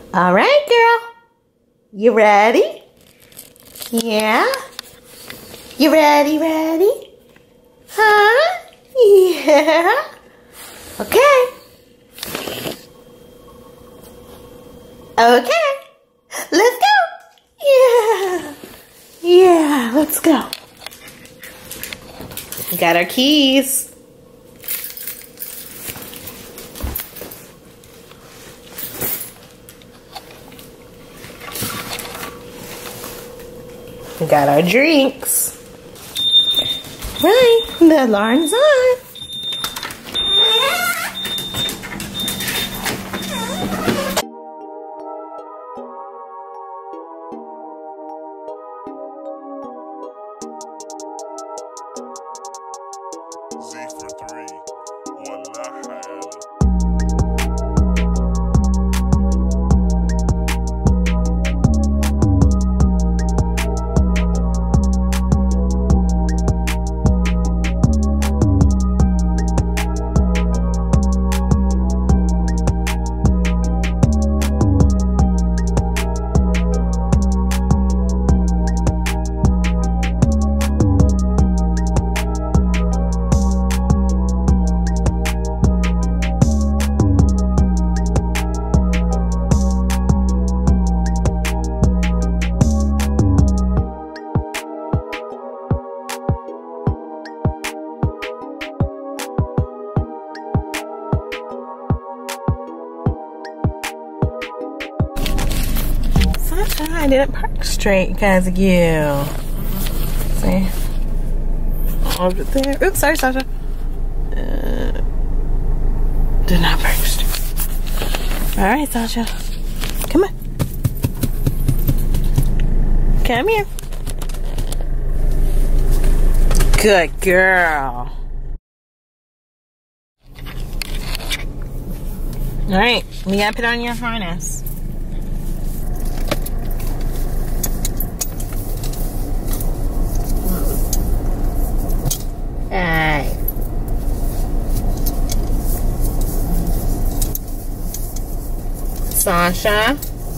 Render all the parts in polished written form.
All right, girl. You ready? Yeah? You ready? Huh? Yeah? Okay. Okay. Let's go. Yeah. Yeah, let's go. We got our keys. We got our drinks. Right, the alarm's on. Sasha, I didn't park straight because of you. See? Over there. Oops, sorry, Sasha. Did not park straight. Alright, Sasha. Come on. Come here. Good girl. Alright, you gotta put on your harness. Alright. Sasha.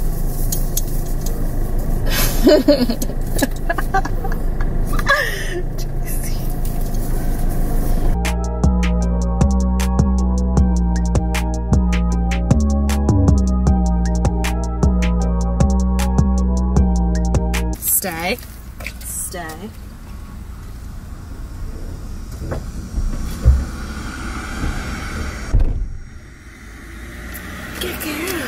Stay. Stay. Good girl.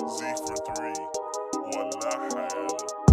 Z for 3. Wallah.